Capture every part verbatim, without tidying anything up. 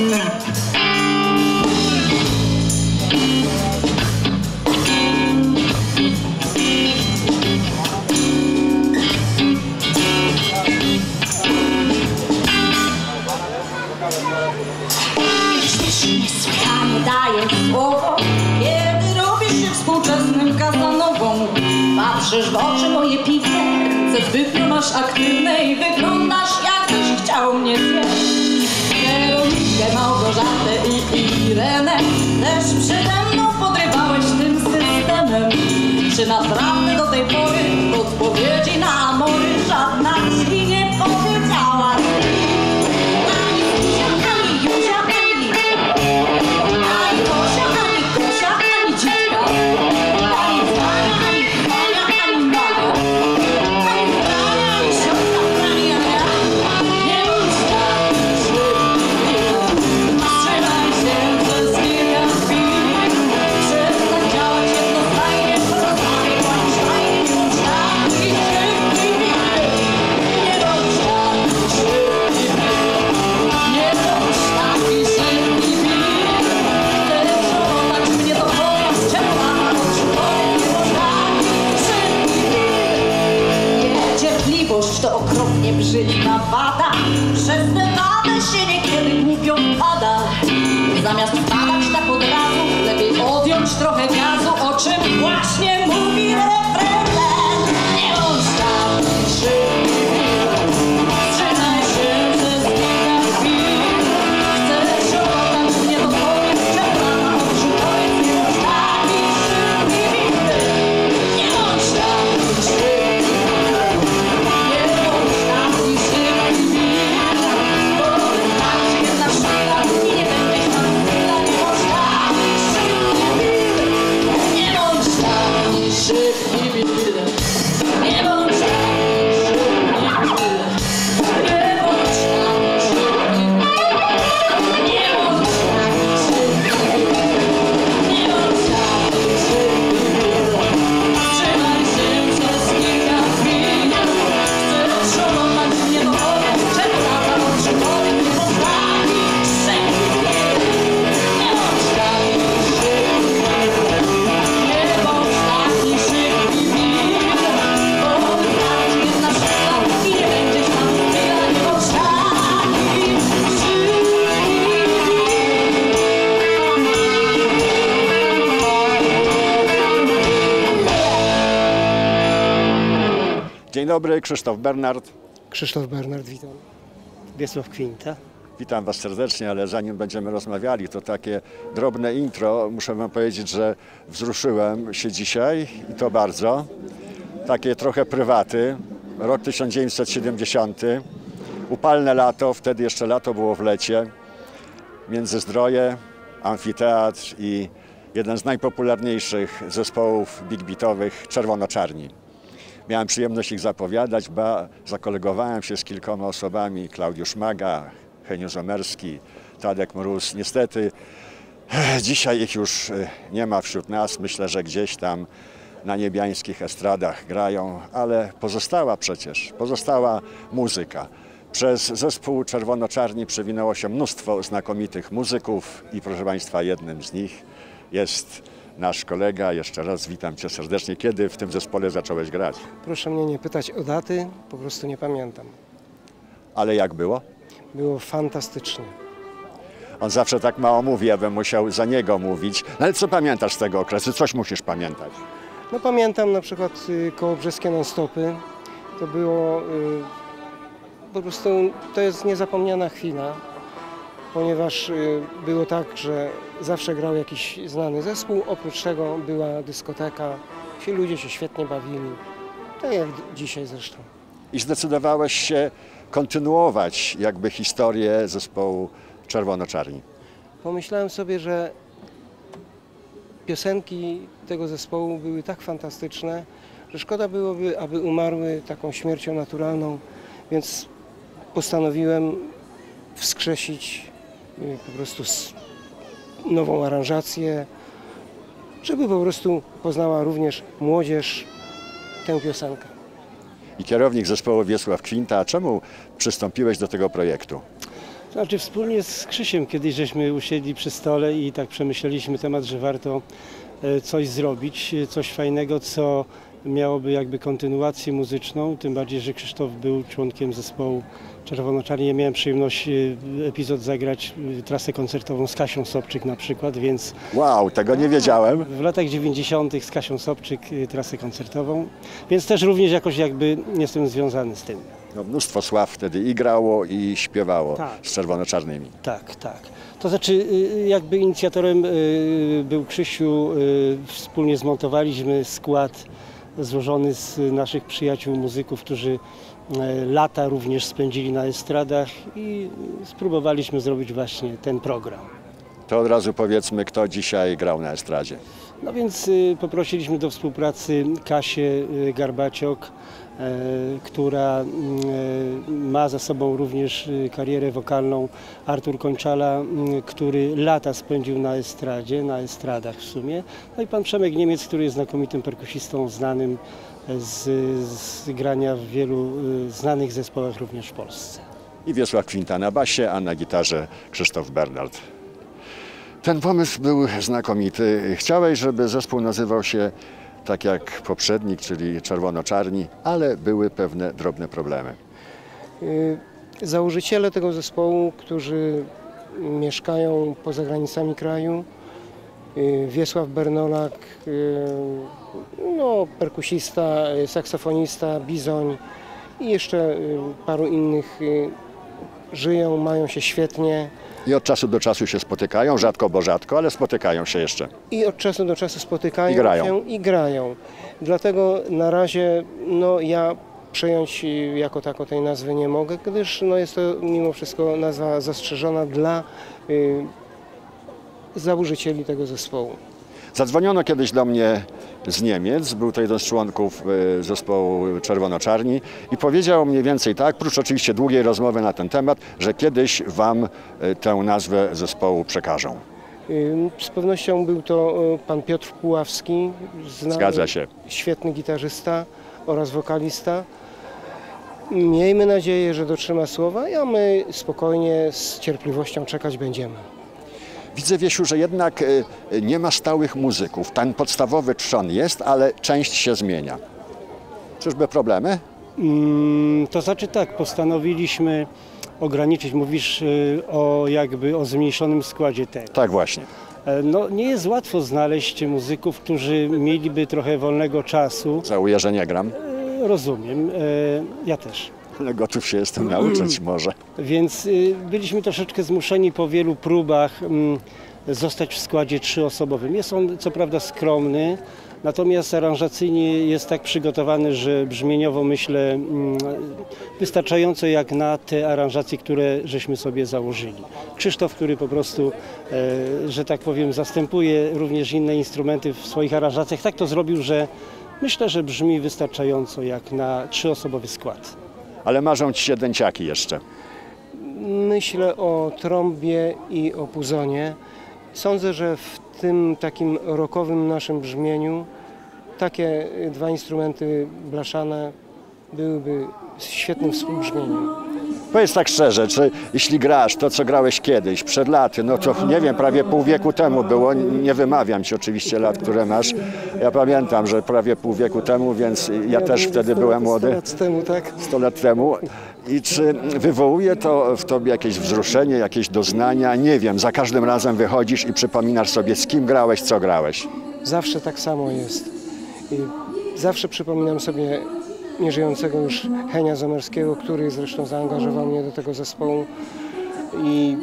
Niesłychanie daję słowo, kiedy robisz się współczesnym Casanową. Patrzysz w oczy moje piękne, ręce zbytnio masz aktywne i wyglądasz, jakbyś chciał mnie zjeść. Weronikę, Małgorzatę i Irenę też przede mną podrywałeś tym systemem. Czy naprawdę do tej pory odpowiedzi na amory żadna ci nie powiedziała? To okropnie brzydka wada, przez tę wadę się niekiedy głupio pada. Zamiast padać tak od razu, lepiej odjąć trochę gazu, o czym właśnie mówi refren. Nie bądź tak szybki, wstrzymaj się przez kilka chwil. Chcesz oglądać mnie, to powiedz, czerwona oczy, powiedz, nie bądź taki szybki. Nie bądź tak szybki. Dzień dobry, Krzysztof Bernard. Krzysztof Bernard, witam. Wiesław Kwinta. Witam Was serdecznie, ale zanim będziemy rozmawiali, to takie drobne intro. Muszę Wam powiedzieć, że wzruszyłem się dzisiaj i to bardzo. Takie trochę prywaty. Rok tysiąc dziewięćset siedemdziesiąty. Upalne lato, wtedy jeszcze lato było w lecie. Międzyzdroje, amfiteatr i jeden z najpopularniejszych zespołów big beatowych, Czerwono-Czarni. Miałem przyjemność ich zapowiadać, ba, zakolegowałem się z kilkoma osobami, Klaudiusz Maga, Heniusz Omerski, Tadek Mróz. Niestety dzisiaj ich już nie ma wśród nas, myślę, że gdzieś tam na niebiańskich estradach grają, ale pozostała przecież, pozostała muzyka. Przez zespół Czerwono-Czarni przewinęło się mnóstwo znakomitych muzyków i proszę Państwa, jednym z nich jest nasz kolega. Jeszcze raz witam Cię serdecznie. Kiedy w tym zespole zacząłeś grać? Proszę mnie nie pytać o daty, po prostu nie pamiętam. Ale jak było? Było fantastycznie. On zawsze tak mało mówi, ja bym musiał za niego mówić. No ale co pamiętasz z tego okresu? Coś musisz pamiętać. No pamiętam na przykład y, kołobrzeskie non-stopy. To było y, po prostu, to jest niezapomniana chwila, ponieważ y, było tak, że zawsze grał jakiś znany zespół, oprócz tego była dyskoteka, ci ludzie się świetnie bawili, tak jak dzisiaj zresztą. I zdecydowałeś się kontynuować jakby historię zespołu Czerwono-Czarni. Pomyślałem sobie, że piosenki tego zespołu były tak fantastyczne, że szkoda byłoby, aby umarły taką śmiercią naturalną, więc postanowiłem wskrzesić po prostu nową aranżację, żeby po prostu poznała również młodzież tę piosenkę. I kierownik zespołu Wiesław Kwinta, a czemu przystąpiłeś do tego projektu? Znaczy wspólnie z Krzysiem kiedyś żeśmy usiedli przy stole i tak przemyśleliśmy temat, że warto e, coś zrobić, e, coś fajnego, co miałoby jakby kontynuację muzyczną, tym bardziej, że Krzysztof był członkiem zespołu Czerwono-Czarni. Ja miałem przyjemność e, epizod zagrać, e, trasę koncertową z Kasią Sobczyk na przykład, więc Wow, tego nie wiedziałem. w latach dziewięćdziesiątych z Kasią Sobczyk e, trasę koncertową, więc też również jakoś jakby jestem związany z tym. No, mnóstwo sław wtedy i grało, i śpiewało Tak. z Czerwono-Czarnymi. Tak, tak. To znaczy y, jakby inicjatorem y, był Krzysiu, y, wspólnie zmontowaliśmy skład złożony z naszych przyjaciół muzyków, którzy y, lata również spędzili na estradach i spróbowaliśmy zrobić właśnie ten program. To od razu powiedzmy, kto dzisiaj grał na estradzie. No więc y, poprosiliśmy do współpracy Kasię y, Garbaciok, y, która y, ma za sobą również y, karierę wokalną, Artur Kończala, y, który lata spędził na estradzie, na estradach w sumie. No i pan Przemek Niemiec, który jest znakomitym perkusistą, znanym z, z grania w wielu y, znanych zespołach również w Polsce. I Wiesław Kwinta na basie, a na gitarze Krzysztof Bernard. Ten pomysł był znakomity. Chciałeś, żeby zespół nazywał się tak jak poprzednik, czyli Czerwono-Czarni, ale były pewne drobne problemy. Y, Założyciele tego zespołu, którzy mieszkają poza granicami kraju, y, Wiesław Bernolak, y, no, perkusista, y, saksofonista, Bizoń i jeszcze y, paru innych, y, żyją, mają się świetnie. I od czasu do czasu się spotykają, rzadko bo rzadko, ale spotykają się jeszcze. I od czasu do czasu spotykają I grają. się i grają. Dlatego na razie no, ja przejąć jako tako tej nazwy nie mogę, gdyż no, jest to mimo wszystko nazwa zastrzeżona dla y, założycieli tego zespołu. Zadzwoniono kiedyś do mnie z Niemiec, był to jeden z członków y, zespołu Czerwono-Czarni i powiedział mniej więcej tak, prócz oczywiście długiej rozmowy na ten temat, że kiedyś wam y, tę nazwę zespołu przekażą. Y, Z pewnością był to y, pan Piotr Puławski, znany, Zgadza się. świetny gitarzysta oraz wokalista. Miejmy nadzieję, że dotrzyma słowa, a my spokojnie, z cierpliwością czekać będziemy. Widzę, Wiesiu, że jednak y, nie ma stałych muzyków. Ten podstawowy trzon jest, ale część się zmienia. Czyżby problemy? Mm, to znaczy tak, postanowiliśmy ograniczyć, mówisz y, o jakby o zmniejszonym składzie tego. Tak właśnie. E, No, nie jest łatwo znaleźć muzyków, którzy mieliby trochę wolnego czasu. Żałuję, że nie gram, E, Rozumiem, e, ja też. ale gotów się jestem nauczyć może. Więc y, byliśmy troszeczkę zmuszeni po wielu próbach mm, zostać w składzie trzyosobowym. Jest on co prawda skromny, natomiast aranżacyjnie jest tak przygotowany, że brzmieniowo myślę mm, wystarczająco jak na te aranżacje, które żeśmy sobie założyli. Krzysztof, który po prostu, e, że tak powiem, zastępuje również inne instrumenty w swoich aranżacjach, tak to zrobił, że myślę, że brzmi wystarczająco jak na trzyosobowy skład. Ale marzą ci się dęciaki jeszcze. Myślę o trąbie i o puzonie. Sądzę, że w tym takim rockowym naszym brzmieniu takie dwa instrumenty blaszane byłyby świetnym współbrzmieniem. Powiedz tak szczerze, czy jeśli grasz to, co grałeś kiedyś, przed laty, no to nie wiem, prawie pół wieku temu było, nie wymawiam ci oczywiście lat, które masz. Ja pamiętam, że prawie pół wieku temu, więc ja też wtedy byłem młody. sto lat temu, tak? sto lat temu. I czy wywołuje to w tobie jakieś wzruszenie, jakieś doznania? Nie wiem, za każdym razem wychodzisz i przypominasz sobie, z kim grałeś, co grałeś. Zawsze tak samo jest. I zawsze przypominam sobie nieżyjącego już Henia Zomerskiego, który zresztą zaangażował mnie do tego zespołu. I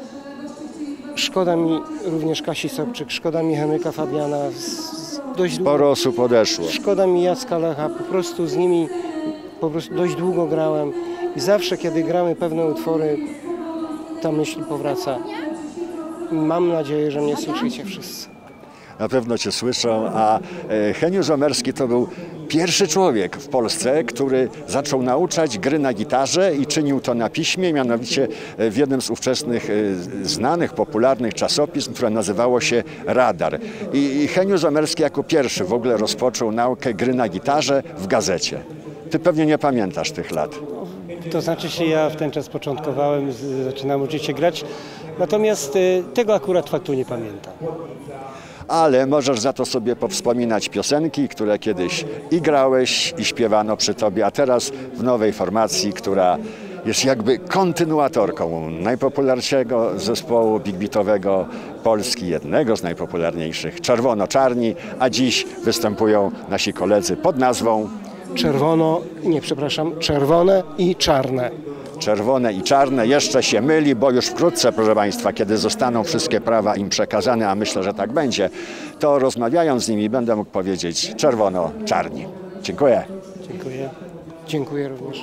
szkoda mi również Kasi Sobczyk, szkoda mi Henryka Fabiana. Z- Dość długo, Sporo osób odeszło. szkoda mi Jacka Lecha, po prostu z nimi po prostu dość długo grałem. I zawsze, kiedy gramy pewne utwory, ta myśl powraca. Mam nadzieję, że mnie słyszycie wszyscy. Na pewno cię słyszą, a e, Heniu Zomerski to był pierwszy człowiek w Polsce, który zaczął nauczać gry na gitarze i czynił to na piśmie, mianowicie w jednym z ówczesnych e, znanych, popularnych czasopism, które nazywało się Radar. I, i Heniu Zomerski jako pierwszy w ogóle rozpoczął naukę gry na gitarze w gazecie. Ty pewnie nie pamiętasz tych lat. To znaczy się, ja w ten czas początkowałem, z- zaczynałem uczyć się grać, natomiast y, tego akurat faktu nie pamiętam. Ale możesz za to sobie powspominać piosenki, które kiedyś i grałeś, i śpiewano przy tobie, a teraz w nowej formacji, która jest jakby kontynuatorką najpopularniejszego zespołu big beatowego Polski, jednego z najpopularniejszych, Czerwono-Czarni, a dziś występują nasi koledzy pod nazwą Czerwono, nie przepraszam, czerwone i czarne. Czerwone i Czarne. Jeszcze się myli, bo już wkrótce, proszę Państwa, kiedy zostaną wszystkie prawa im przekazane, a myślę, że tak będzie, to rozmawiając z nimi będę mógł powiedzieć Czerwono-Czarni. Dziękuję. Dziękuję. Dziękuję również.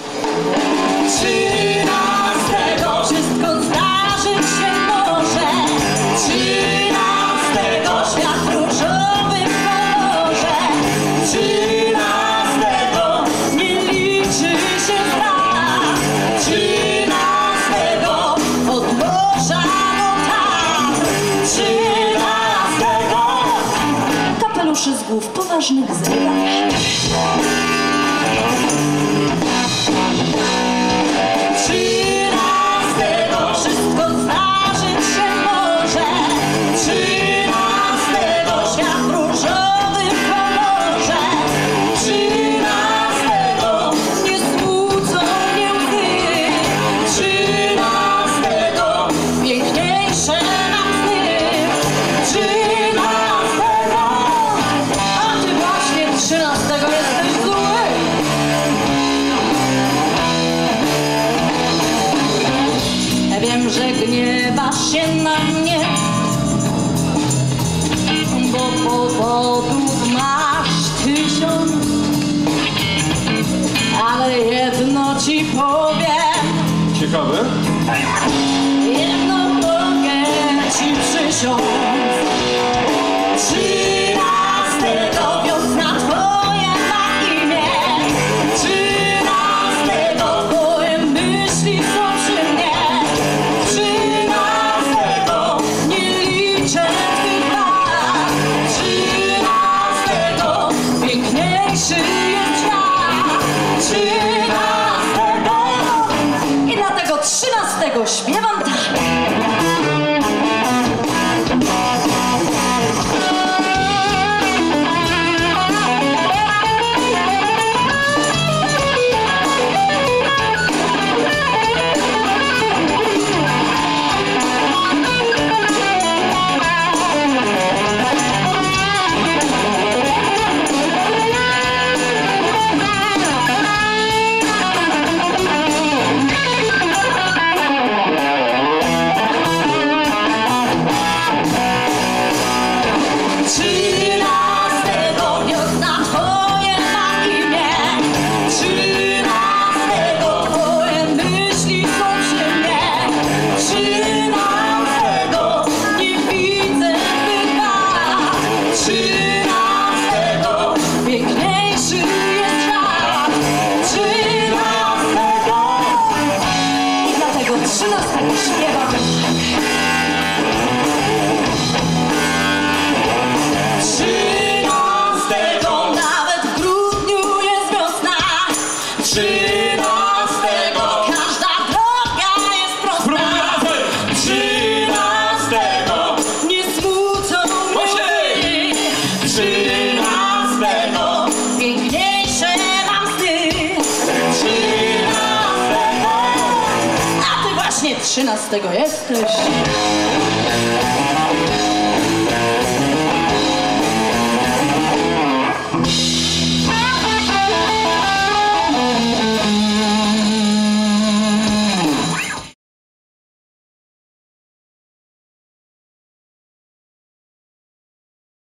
Trzynastego wszystko zdarzyć się może. Trzynastego świat w różowym kolorze. Trzynastego nie liczy się znak. Trzynastego odłożano tak. Trzynastego kapeluszy z głów poważnych zdjęć. Trzynastego wszystko zdarzyć się może. Trzynastego świat w różowym kolorze. Trzynastego nie smucą mnie łzy. Trzynastego piękniejsze nam sny. Trzynastego, a ty właśnie trzynastego jesteś zły. Wiem, że gniewasz się na mnie, bo powodów masz tysiąc, ale jedno ci powiem. Ciekawe? Jedno mogę ci przysiąc. Trzynastego wiosna twoje ma imię. Trzynastego twoje myśli są przy mnie. Trzynastego nie liczę twych lat. Trzynastego piękniejszy jest świat. Trzynastego i dlatego trzynastego śpiewam tak. Trzynastego wiosna twoje ma imię. Trzynastego twoje myśli są przy mnie. Trzynastego nie widzę twych wad. Trzynastego piękniejszy jest świat. Trzynastego i dlatego trzynastego śpiewam. Trzynastego nawet w grudniu jest wiosna. Trzynastego każda droga jest prosta. Trzynastego nie smucą mnie łzy. Trzynastego piękniejsze mam sny. Trzynastego, a ty właśnie trzynastego jesteś.